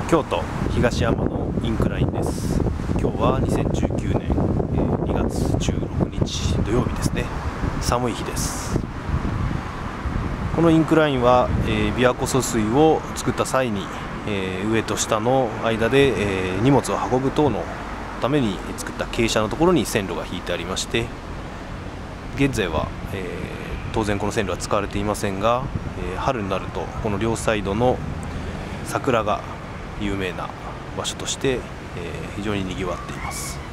京都東山のインクラインです。今日は2019年2月16日土曜日ですね。寒い日です。このインクラインは琵琶湖疎水を作った際に上と下の間で荷物を運ぶ等のために作った傾斜のところに線路が引いてありまして、現在は当然この線路は使われていませんが、春になるとこの両サイドの桜が有名な場所として非常ににぎわっています。